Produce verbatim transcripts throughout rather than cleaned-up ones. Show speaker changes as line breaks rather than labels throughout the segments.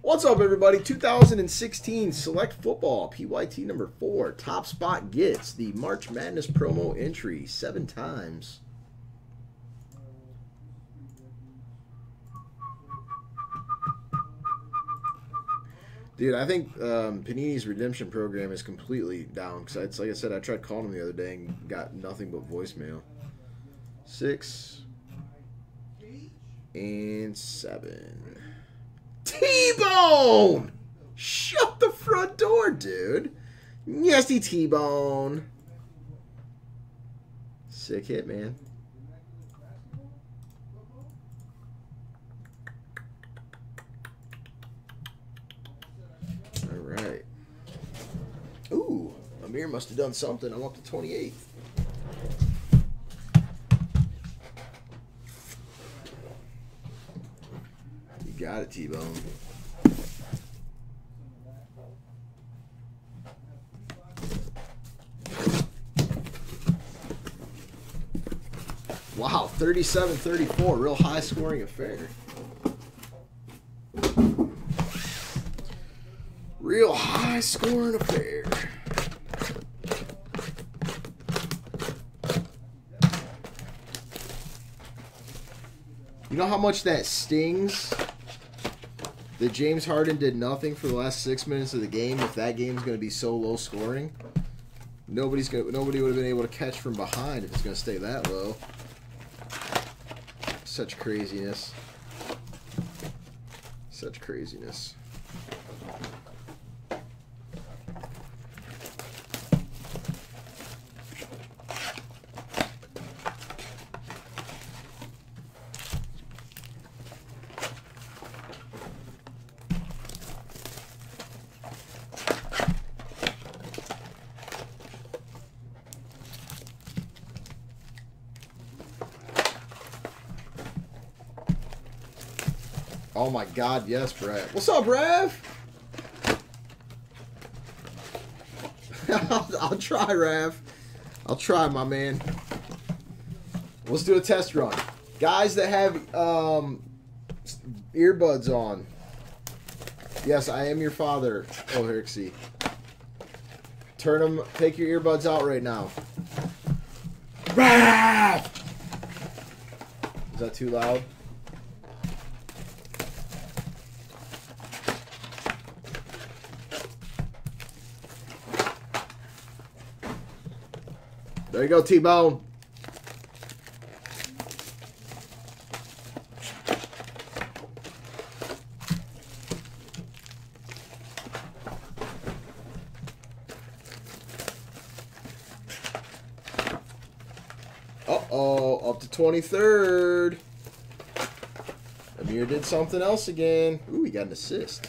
What's up, everybody? two thousand sixteen Select Football, P Y T number four. Top spot gets the March Madness promo entry seven times. Dude, I think um, Panini's redemption program is completely down. Because, it's like I said, I tried calling them the other day and got nothing but voicemail. Six and seven. T-Bone! Shut the front door, dude. Nasty T-Bone. Sick hit, man. All right. Ooh, Amir must have done something. I'm up to twenty-eighth. You got it, T-Bone. Wow, thirty-seven thirty-four, real high scoring affair. Real high scoring affair. You know how much that stings? That James Harden did nothing for the last six minutes of the game. If that game's going to be so low scoring, nobody's gonna, nobody would have been able to catch from behind if it's going to stay that low. Such craziness. Such craziness. Oh my God, yes, Brav. What's up, Brav? I'll, I'll try, Rav. I'll try, my man. Let's do a test run. Guys that have um, earbuds on. Yes, I am your father, O'Hirksey. Turn them, take your earbuds out right now. Rav! Is that too loud? There you go, T-Bone. Uh-oh, up to twenty-third. Amir did something else again. Ooh, he got an assist.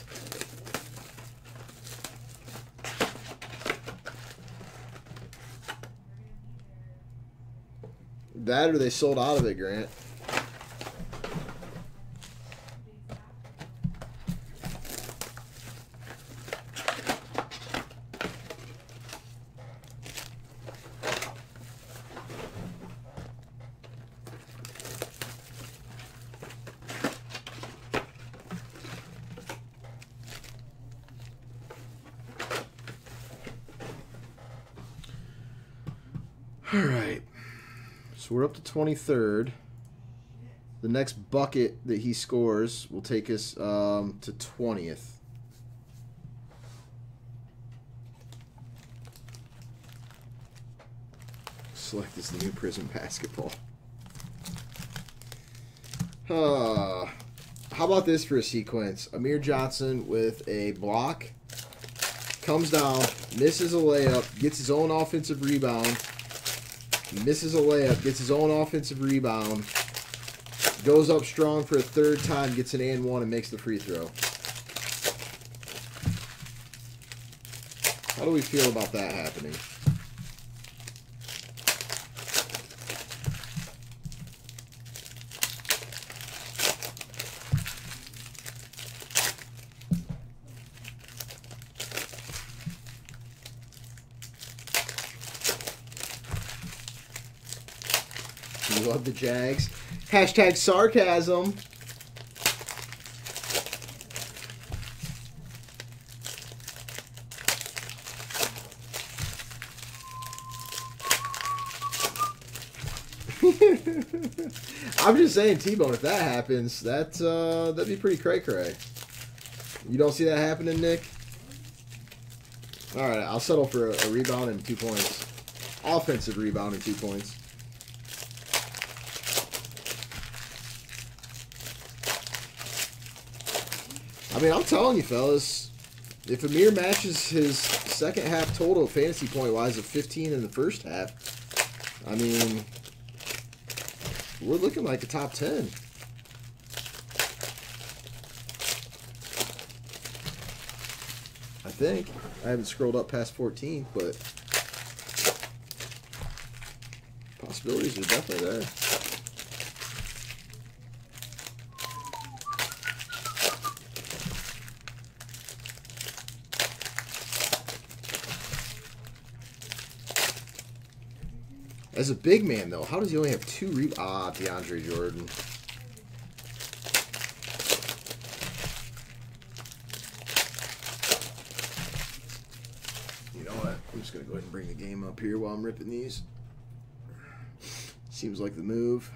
That or they sold out of it, Grant. All right. So we're up to twenty-third. The next bucket that he scores will take us um, to twentieth. Select this new Prism basketball. Uh, how about this for a sequence? Amir Johnson with a block. Comes down, misses a layup, gets his own offensive rebound. Misses a layup, gets his own offensive rebound, goes up strong for a third time, gets an and one, and makes the free throw. How do we feel about that happening? We love the Jags. Hashtag sarcasm. I'm just saying, T-Bone, if that happens, that, uh, that'd be pretty cray-cray. You don't see that happening, Nick? All right, I'll settle for a, a rebound and two points. Offensive rebound and two points. I mean, I'm telling you, fellas, if Amir matches his second half total fantasy point-wise of fifteen in the first half, I mean, we're looking like a top ten. I think. I haven't scrolled up past fourteen, but possibilities are definitely there. As a big man, though, how does he only have two re- Ah, DeAndre Jordan. You know what? I'm just going to go ahead and bring the game up here while I'm ripping these. Seems like the move.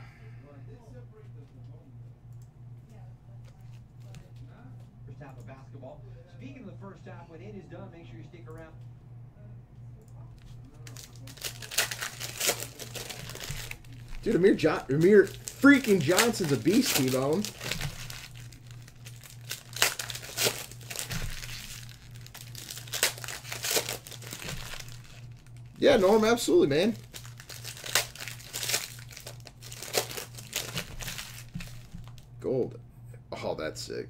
First half of basketball. Speaking of the first half, when it is done, make sure you stick around.
Dude, Amir, jo Amir freaking Johnson's a beast, T-Bone. Yeah, Norm, absolutely, man. Gold. Oh, that's sick.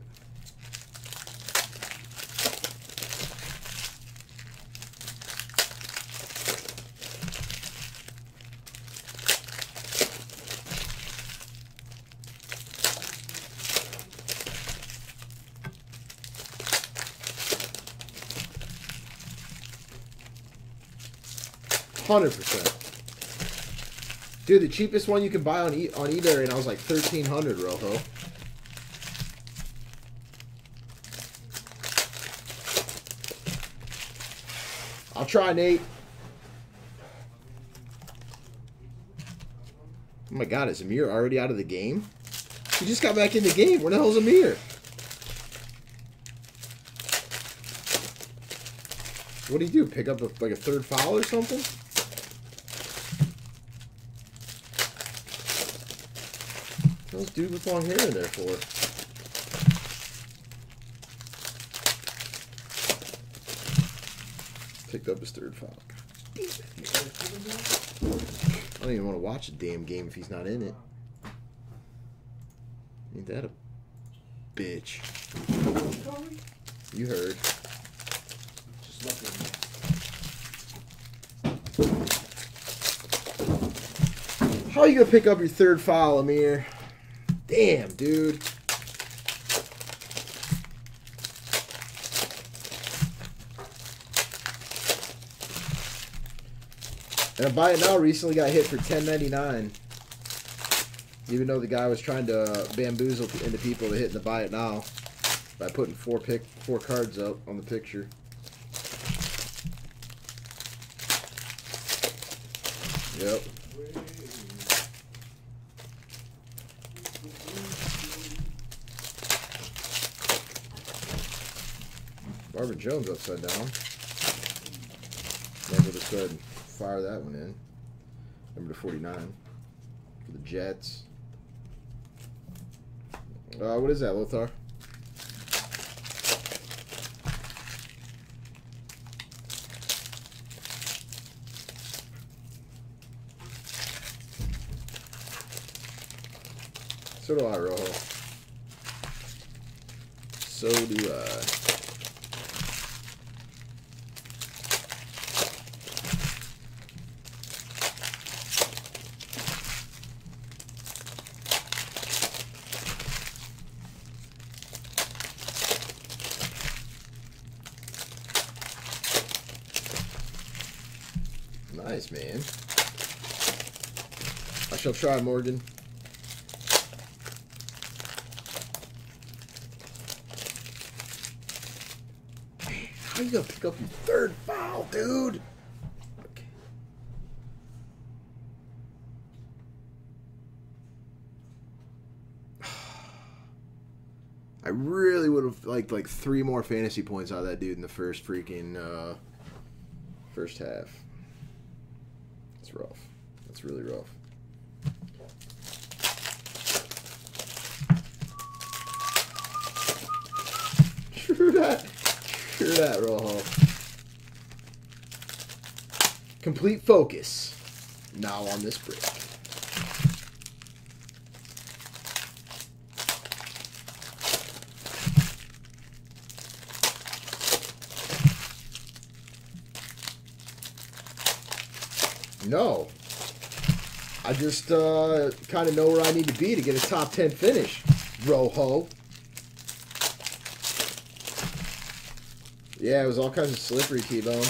one hundred percent. Dude, the cheapest one you can buy on e on eBay, and I was like thirteen hundred, Rojo. I'll try, Nate. Oh my God, is Amir already out of the game? He just got back in the game. Where the hell's Amir? What do you do? Pick up a, like a third foul or something? What's this dude with long hair in there for? Picked up his third foul. I don't even want to watch a damn game if he's not in it. Ain't that a bitch? You heard. How are you gonna pick up your third foul, Amir? Damn, dude. And a Buy It Now recently got hit for ten ninety-nine. Even though the guy was trying to bamboozle into people to hit in the Buy It Now by putting four pick four cards up on the picture. Yep. Marvin Jones upside down. Might as well just go ahead and fire that one in. Number to forty-nine for the Jets. Uh, what is that, Lothar? So do I, Rojo. So do I. Nice, man. I shall try, Morgan. How you gonna pick up your third foul, dude? Okay. I really would have liked like three more fantasy points out of that dude in the first freaking uh, first half. It's rough. That's really rough. True that. True that, Rojo. Complete focus. Now on this break. No. I just uh, kind of know where I need to be to get a top ten finish, Rojo. Yeah, it was all kinds of slippery, T-Bone.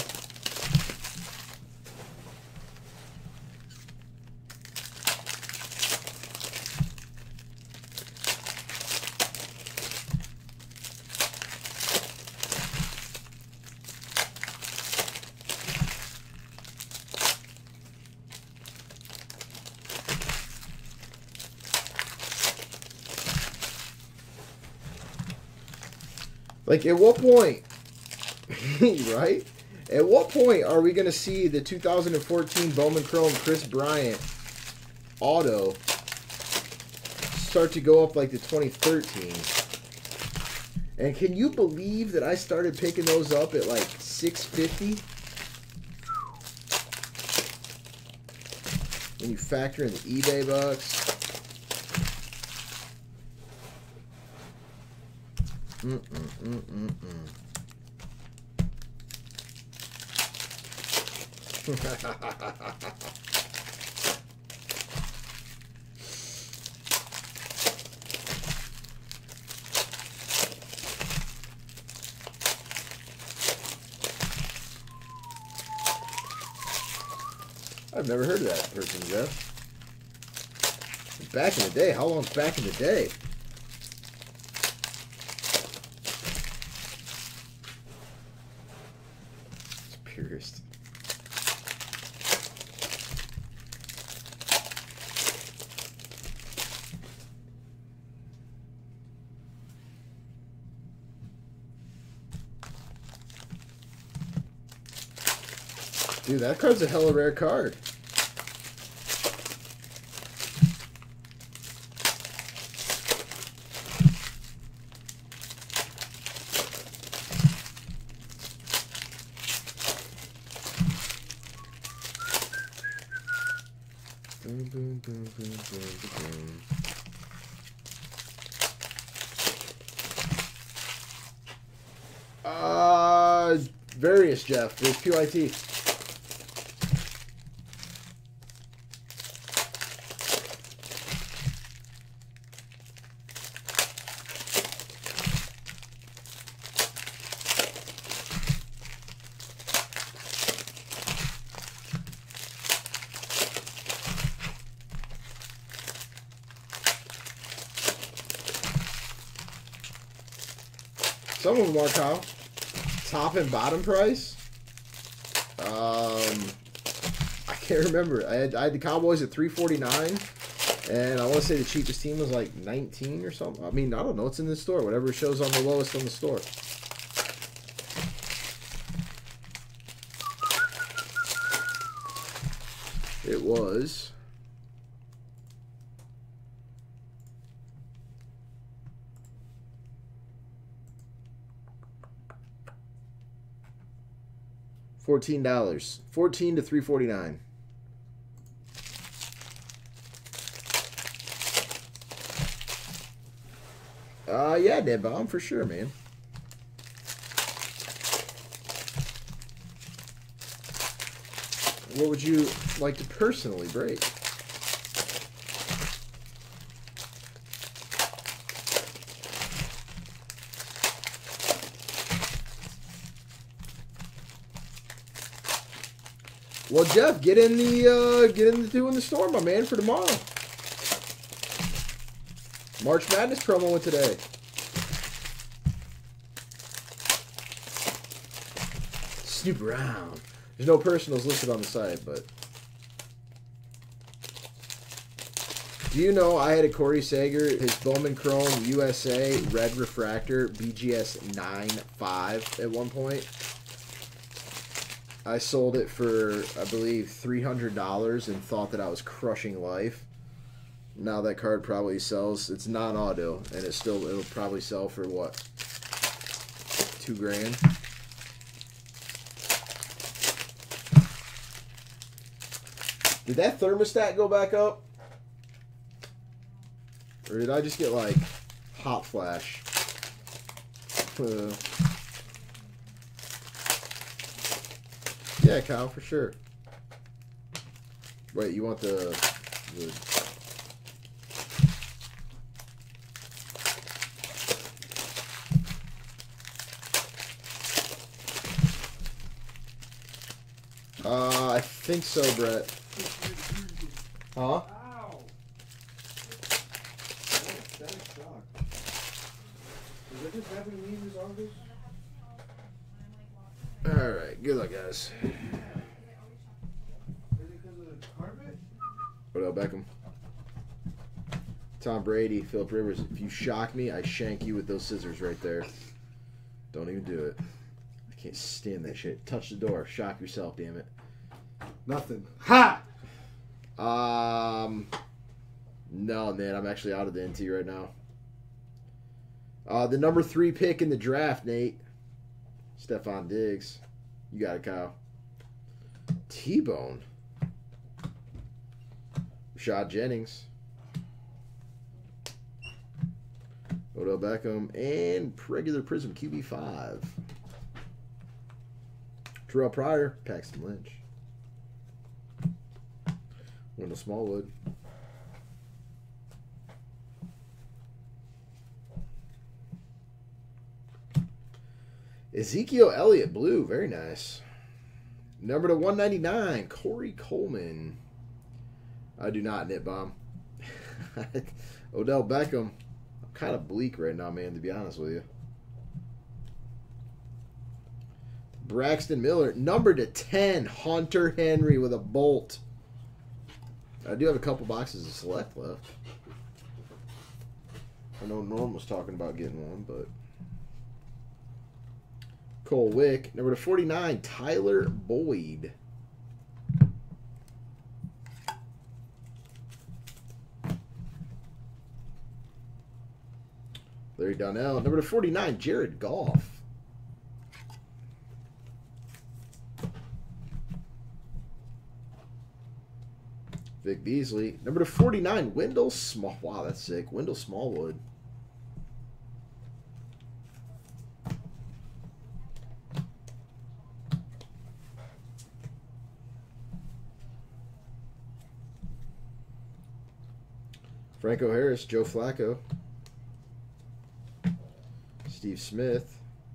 Like, at what point, right? At what point are we going to see the two thousand fourteen Bowman Chrome Chris Bryant auto start to go up like the twenty thirteen? And can you believe that I started picking those up at like six fifty? When you factor in the eBay bucks. Mm mm mm mm mm. I've never heard of that person, Jeff. Back in the day. How long's back in the day? Purist. Dude, that card's a hella rare card. Boom, boom, boom, boom, boom, boom. Uh, various, Jeff. There's P Y T. Some of them are, Kyle. Top and bottom price? Um, I can't remember. I had, I had the Cowboys at three forty-nine, and I want to say the cheapest team was like nineteen or something. I mean, I don't know. It's in the store. Whatever shows on the lowest on the store. It was... Fourteen dollars, fourteen to three forty nine. Uh, yeah, Dead Bomb for sure, man. What would you like to personally break? Well, Jeff, get in the uh, get in the doing the store, my man, for tomorrow. March Madness promo with today. Snoop around. There's no personals listed on the site, but Do you know I had a Corey Sager, his Bowman Chrome U S A Red Refractor B G S nine five at one point? I sold it for, I believe, three hundred dollars and thought that I was crushing life. Now that card probably sells. It's non-auto, and it still it'll probably sell for what? Two grand. Did that thermostat go back up? Or did I just get like hot flash? Uh, yeah, Kyle, for sure. Wait, you want the, the Uh, I think so, Brett. Huh?
Ow! That is shock. Is that just happening to me in this office?
Alright, good luck, guys.
Is it because of the carpet?
Odell Beckham. Tom Brady, Philip Rivers. If you shock me, I shank you with those scissors right there. Don't even do it. I can't stand that shit. Touch the door. Shock yourself, damn it.
Nothing. Ha!
Um, no, man. I'm actually out of the N T right now. Uh, the number three pick in the draft, Nate. Stephon Diggs. You got it, Kyle. T-Bone. Rashad Jennings. Odell Beckham. And regular Prism Q B five. Terrell Pryor. Paxton Lynch. Wendell Smallwood. Ezekiel Elliott, blue. Very nice. Number to one ninety-nine, Corey Coleman. I do not, Knit Bomb. Odell Beckham. I'm kind of bleak right now, man, to be honest with you. Braxton Miller. Number to ten, Hunter Henry with a bolt. I do have a couple boxes of Select left. I know Norm was talking about getting one, but... Cole Wick. Number to forty-nine, Tyler Boyd. Larry Donnell. Number to forty-nine, Jared Goff. Vic Beasley. Number to forty-nine, Wendell Small. Wow, that's sick. Wendell Smallwood. Franco Harris, Joe Flacco. Steve Smith.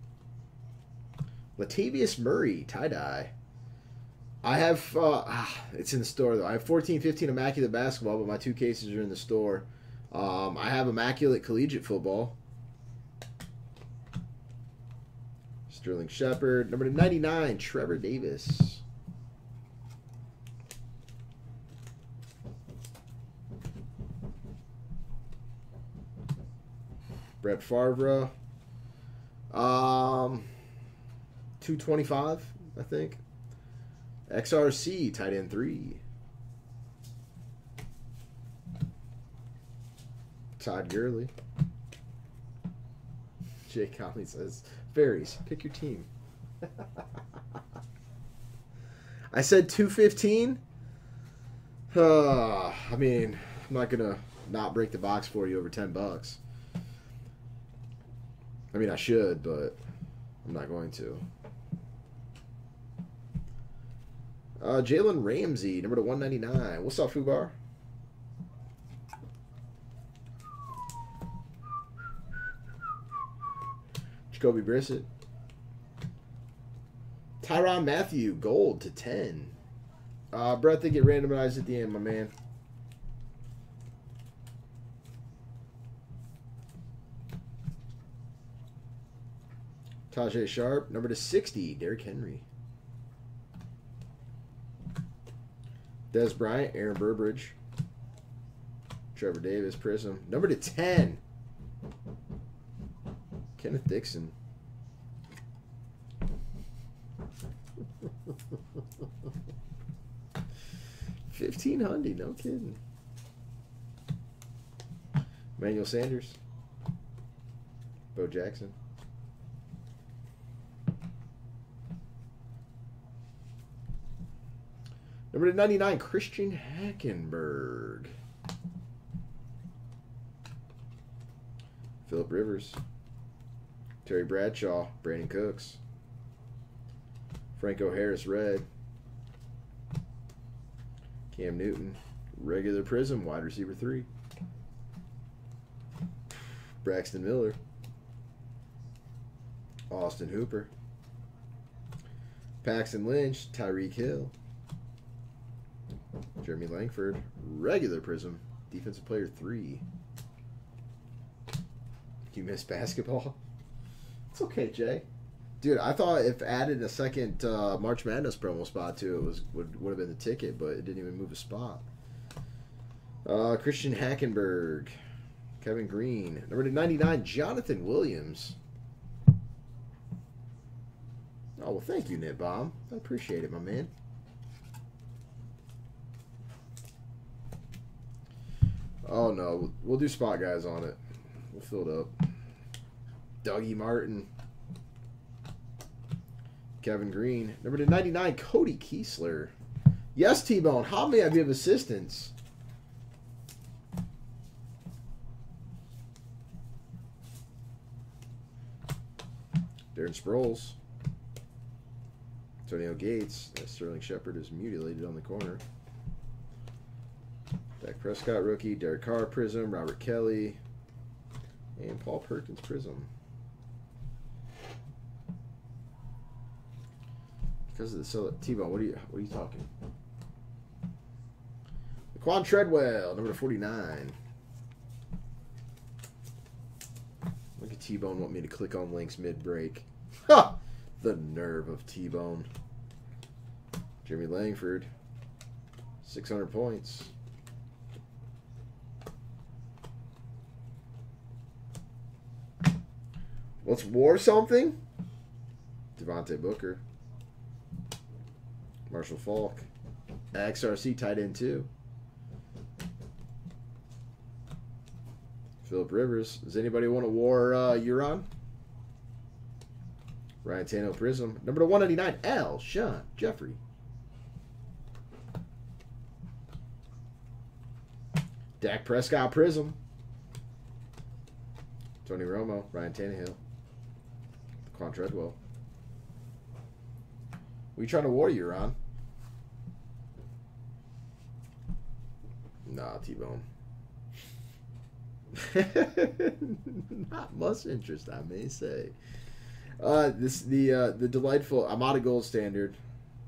Latavius Murray, tie-dye. I have, uh, it's in the store though. I have fourteen fifteen Immaculate Basketball, but my two cases are in the store. Um, I have Immaculate Collegiate Football. Sterling Shepard. Number ninety-nine, Trevor Davis. Brett Favre. Um, two twenty-five, I think. X R C, tight end three. Todd Gurley. Jay Conley says, Fairies, pick your team. I said two fifteen. Uh, I mean, I'm not going to not break the box for you over ten bucks. I mean, I should, but I'm not going to. Uh, Jalen Ramsey, number to one ninety-nine. What's up, Fubar? Jacoby Brissett. Tyrann Mathieu, gold to ten. Uh, Brett, they get randomized at the end, my man. Tajay Sharp, number to sixty, Derrick Henry. Des Bryant, Aaron Burbridge. Trevor Davis, Prism. Number to ten. Kenneth Dixon. fifteen hundred, no kidding. Emmanuel Sanders. Bo Jackson. Number to ninety-nine, Christian Hackenberg. Phillip Rivers. Terry Bradshaw. Brandon Cooks. Franco Harris, red. Cam Newton. Regular Prism, wide receiver three. Braxton Miller. Austin Hooper. Paxton Lynch. Tyreek Hill. Jeremy Langford. Regular Prism, defensive player three. You missed basketball? It's okay, Jay. Dude, I thought if added a second uh, March Madness promo spot to it was would would have been the ticket, but it didn't even move a spot. Uh, Christian Hackenberg, Kevin Green, number to ninety-nine, Jonathan Williams. Oh well, thank you, Knit Bomb. I appreciate it, my man. Oh no, we'll do spot guys on it. We'll fill it up. Dougie Martin. Kevin Green. Number to ninety-nine, Cody Kiesler. Yes, T-Bone. How may I be of assistance? Darren Sproles. Antonio Gates. That Sterling Shepard is mutilated on the corner. Dak Prescott rookie. Derek Carr Prism. Robert Kelly. And Paul Perkins Prism. Because of the so T-Bone, what are you what are you talking? Laquan Treadwell, number forty-nine. Look at T-Bone want me to click on links mid-break. Ha! The nerve of T-Bone. Jeremy Langford. six hundred points. Let's war something. Devontae Booker. Marshall Falk. X R C tight end two. Phillip Rivers. Does anybody want to war uh, Euron? Ryan Tannehill Prism. Number to one ninety-nine, L. Sean Jeffrey. Dak Prescott Prism. Tony Romo. Ryan Tannehill. Laquan Treadwell. We trying to war Euron? Nah, T-Bone. Not much interest, I may say. Uh, this the uh, the delightful. I'm out of gold standard,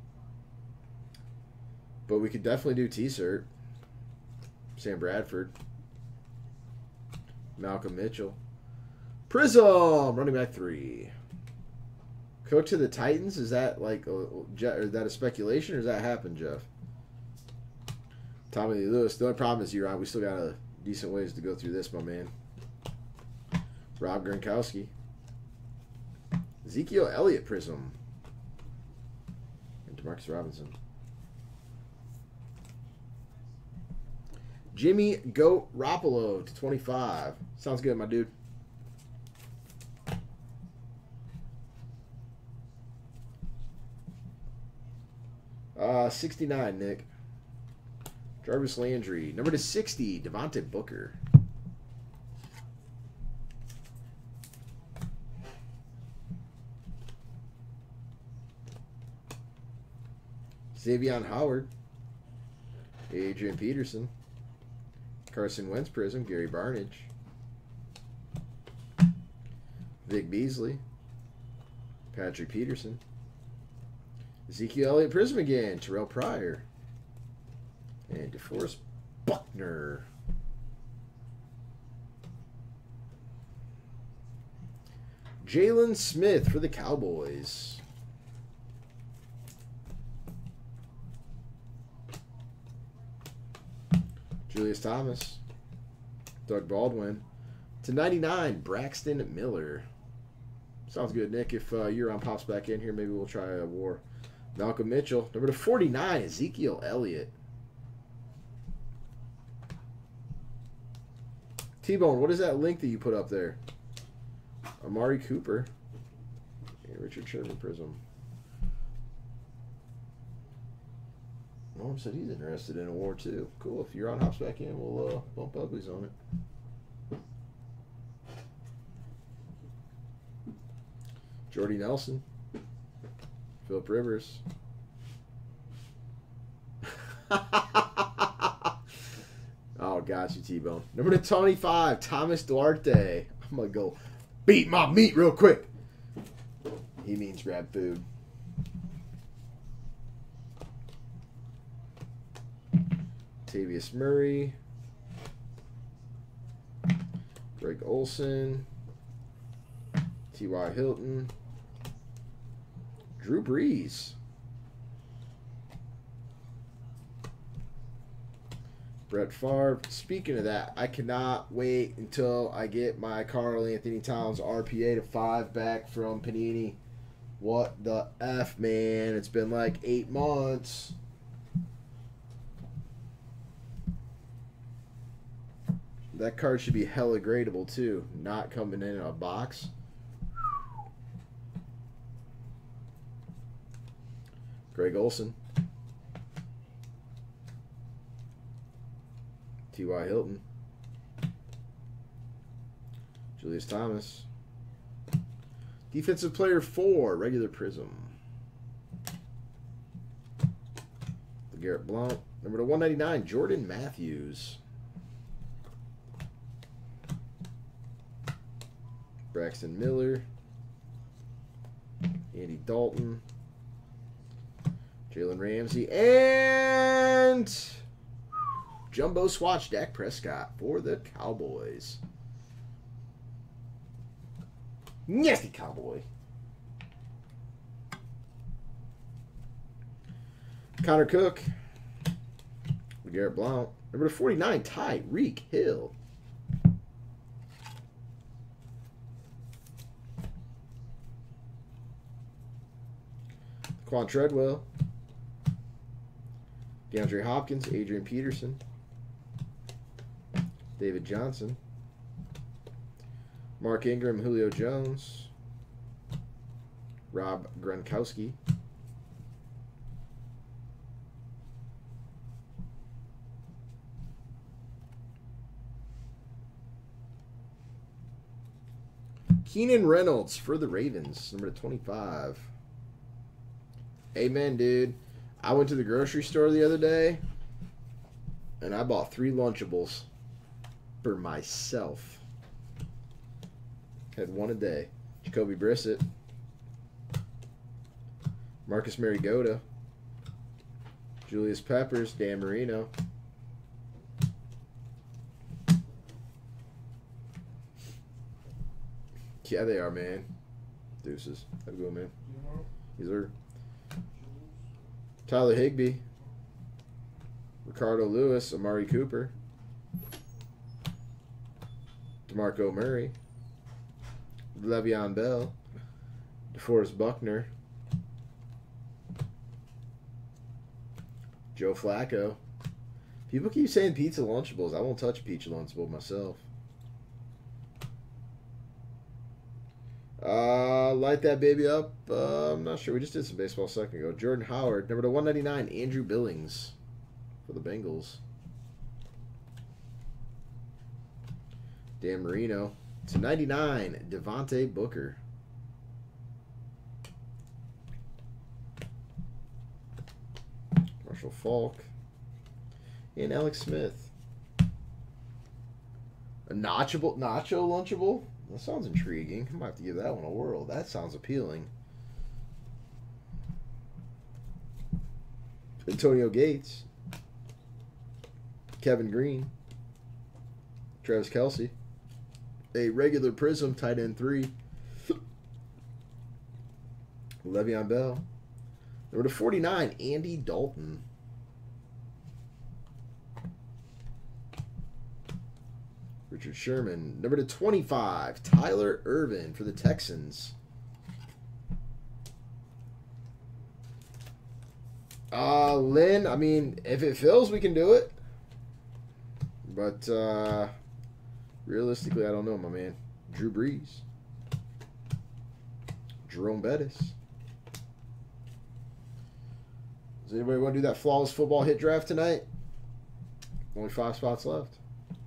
but we could definitely do T-Cert. Sam Bradford, Malcolm Mitchell, Prism, running back three. Coach to the Titans. Is that like a, or is that a speculation, or does that happen, Jeff? Tommy Lee Lewis. The only problem is you're on. We still got a decent ways to go through this, my man. Rob Gronkowski. Ezekiel Elliott Prism. And DeMarcus Robinson. Jimmy Goat Garoppolo to twenty-five. Sounds good, my dude. Uh, sixty-nine, Nick. Jarvis Landry. Number to sixty, Devontae Booker. Xavier Howard. Adrian Peterson. Carson Wentz Prism. Gary Barnage. Vic Beasley. Patrick Peterson. Ezekiel Elliott Prism again. Terrell Pryor. And DeForest Buckner. Jalen Smith for the Cowboys. Julius Thomas. Doug Baldwin. To ninety-nine, Braxton Miller. Sounds good, Nick. If uh, your round pops back in here, maybe we'll try a war. Malcolm Mitchell. Number to forty-nine, Ezekiel Elliott. T-Bone, what is that link that you put up there? Amari Cooper. Yeah, Richard Sherman Prism. Norm said he's interested in a war too. Cool. If you're on hops back in, we'll uh, bump uglies on it. Jordy Nelson. Philip Rivers. Oh, got you, T-Bone. Number to twenty-five, Thomas Duarte. I'm going to go beat my meat real quick. He means grab food. Tavius Murray. Greg Olson. T Y. Hilton. Drew Brees. Brett Favre. Speaking of that, I cannot wait until I get my Karl Anthony Towns R P A to five back from Panini. What the F, man? It's been like eight months. That card should be hella gradable too. Not coming in a box. Greg Olson. T Y. Hilton. Julius Thomas. Defensive player four, regular prism. Garrett Blount. Number to one ninety-nine, Jordan Matthews. Braxton Miller. Andy Dalton. Jalen Ramsey. And Jumbo Swatch, Dak Prescott for the Cowboys. Nasty Cowboy. Connor Cook. Garrett Blount. Number forty-nine, Tyreek Hill. Quan Treadwell. DeAndre Hopkins. Adrian Peterson. David Johnson. Mark Ingram. Julio Jones. Rob Gronkowski. Keenan Reynolds for the Ravens, number twenty-five. Amen, dude. I went to the grocery store the other day, and I bought three Lunchables for myself. Had one a day. Jacoby Brissett. Marcus Mariota. Julius Peppers. Dan Marino. Yeah, they are, man. Deuces. Have a good one, man. These are Tyler Higbee. Ricardo Lewis. Amari Cooper. DeMarco Murray. Le'Veon Bell. DeForest Buckner. Joe Flacco. People keep saying pizza Lunchables. I won't touch a pizza Lunchable myself. Uh, light that baby up. Uh, I'm not sure. We just did some baseball a second ago. Jordan Howard. Number to one ninety-nine, Andrew Billings for the Bengals. Dan Marino. To ninety-nine, Devontae Booker. Marshall Faulk. And Alex Smith. A notchable, nacho Lunchable? That sounds intriguing. I might have to give that one a whirl. That sounds appealing. Antonio Gates. Kevin Green. Travis Kelce. A regular prism, tight end three. Le'Veon Bell. Number to forty-nine, Andy Dalton. Richard Sherman. Number to twenty-five, Tyler Ervin for the Texans. Uh, Lynn, I mean, if it fills, we can do it. But, uh, realistically, I don't know, my man. Drew Brees. Jerome Bettis. Does anybody want to do that flawless football hit draft tonight? Only five spots left.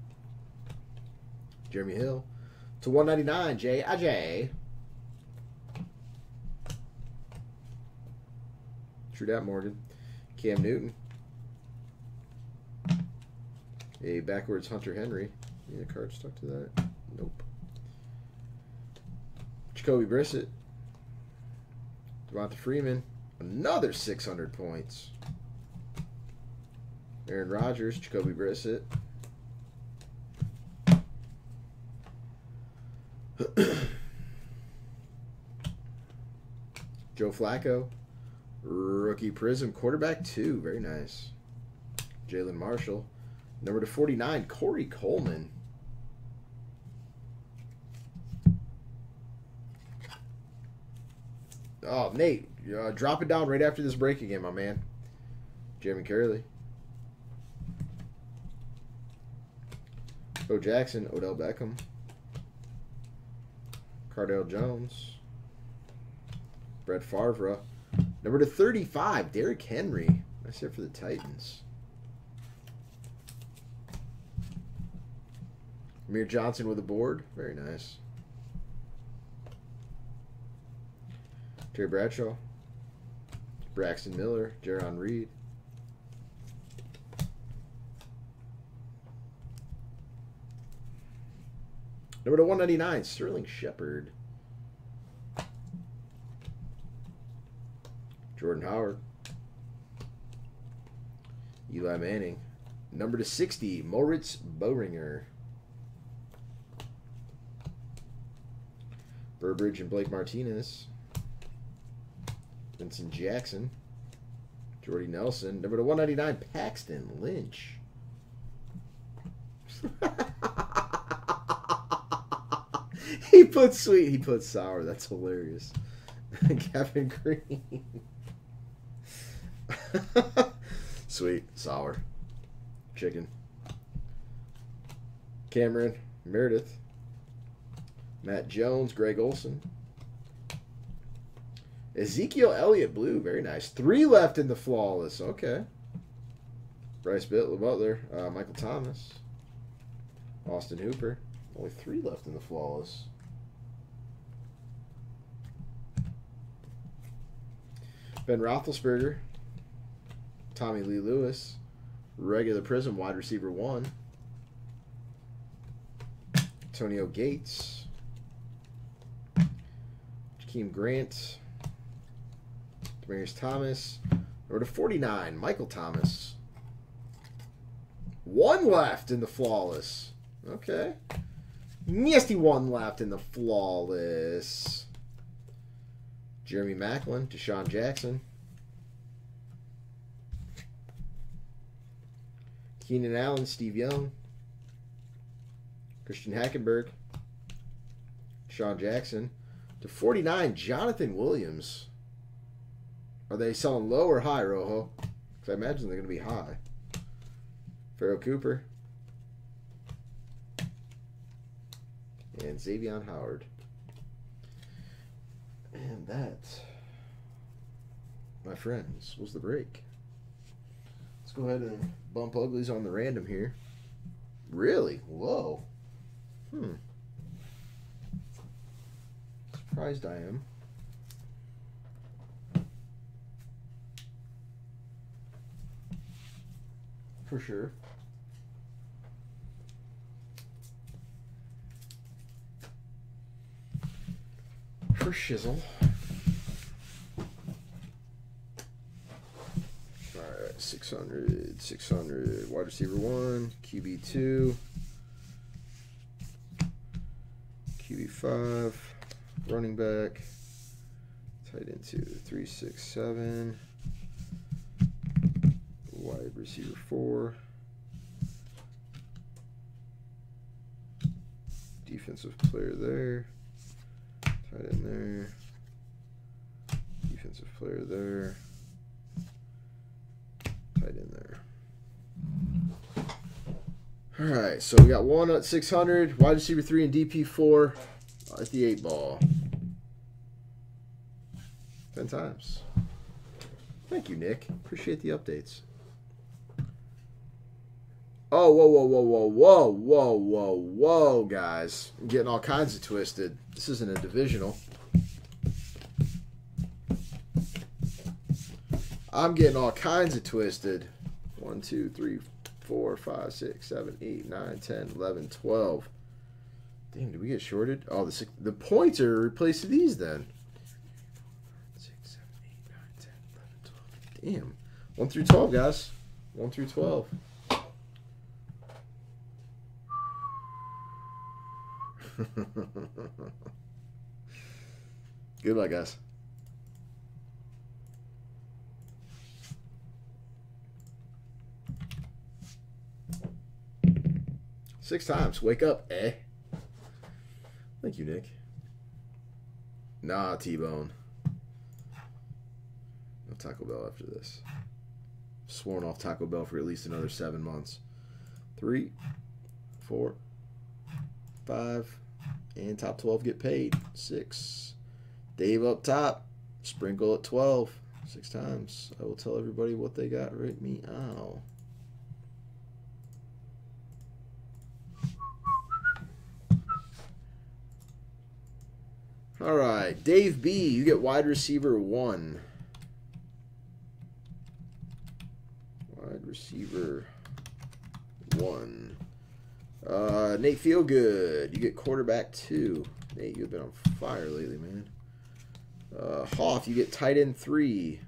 Jeremy Hill. To one ninety-nine, J. Ajay. True that, Morgan. Cam Newton. A backwards Hunter Henry. Need a card stuck to that? Nope. Jacoby Brissett. Devonta Freeman. Another six hundred points. Aaron Rodgers. Jacoby Brissett. Joe Flacco. Rookie Prism. Quarterback two. Very nice. Jalen Marshall. Number to forty-nine. Corey Coleman. Oh, Nate. Uh, drop it down right after this break again, my man. Jeremy Curley. Bo Jackson. Odell Beckham. Cardale Jones. Brett Favre. Number to thirty-five, Derrick Henry. Nice hit for the Titans. Amir Johnson with a board. Very nice. Terry Bradshaw. Braxton Miller. Jaron Reed. Number to one ninety-nine, Sterling Shepard. Jordan Howard. Eli Manning. Number to sixty, Moritz Boehringer. Burbridge and Blake Martinez. Vincent Jackson. Jordy Nelson. Number to one ninety-nine, Paxton Lynch. He put sweet, he put sour. That's hilarious. Kevin Green. Sweet, sour. Chicken. Cameron Meredith. Matt Jones, Greg Olson. Ezekiel Elliott Blue, very nice. Three left in the flawless. Okay. Bryce Butler, uh, Michael Thomas. Austin Hooper. Only three left in the flawless. Ben Roethlisberger. Tommy Lee Lewis. Regular Prism, wide receiver one. Antonio Gates. Jakeem Grant. Demarius Thomas. Number to forty-nine, Michael Thomas. One left in the flawless. Okay. Nasty one left in the flawless. Jeremy Maclin, Deshaun Jackson. Keenan Allen, Steve Young. Christian Hackenberg. Deshaun Jackson. To forty-nine, Jonathan Williams. Are they selling low or high, Rojo? Because I imagine they're going to be high. Pharaoh Cooper. And Xavier Howard. And that, my friends, was the break. Let's go ahead and bump uglies on the random here. Really? Whoa. Hmm. Surprised I am. For sure. For shizzle. Alright, six hundred, six hundred, wide receiver one, Q B two, Q B five, running back, tight end two, three, six, seven, wide receiver four, Defensive player there. Tight end there. Defensive player there. Tight end there. All right, so we got one at six hundred, wide receiver three and D P four at the eight ball. Ten times. Thank you, Nick. Appreciate the updates. Oh, whoa, whoa, whoa, whoa, whoa, whoa, whoa, whoa, guys. I'm getting all kinds of twisted. This isn't a divisional. I'm getting all kinds of twisted. One, two, three, four, five, six, seven, eight, nine, ten, eleven, twelve. Damn, did we get shorted? Oh, the six, the points are replacing these then. six, seven, eight, nine, ten, eleven, twelve. Damn. one through twelve, guys. one through twelve. Good luck, guys. Six times. Wake up, eh? Thank you, Nick. Nah, T-Bone. No Taco Bell after this. Sworn off Taco Bell for at least another seven months. Three, four, five, and top twelve get paid. Six. Dave up top. Sprinkle at twelve. Six times. I will tell everybody what they got right meow. All right, Dave B, you get wide receiver one. Wide receiver one. Uh, Nate Feelgood, you get quarterback two. Nate, you've been on fire lately, man. Uh, Hoff, you get tight end three.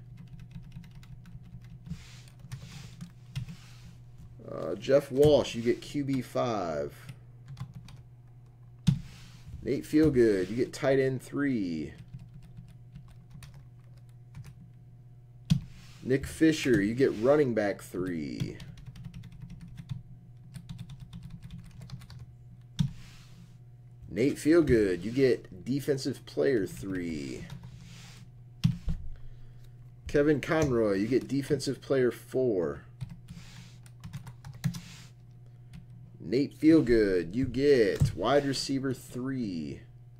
Uh, Jeff Walsh, you get Q B five. Nate Feelgood, you get tight end three. Nick Fisher, you get running back three. Nate Feelgood, you get defensive player three. Kevin Conroy, you get defensive player four. Nate Feelgood, you get wide receiver three.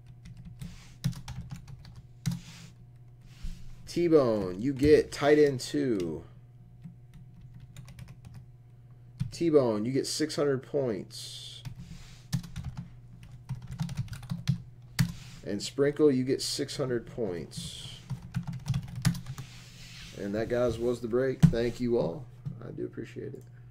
T-Bone, you get tight end two. T-Bone, you get six hundred points. And Sprinkle, you get six hundred points. And that, guys, was the break. Thank you all. I do appreciate it.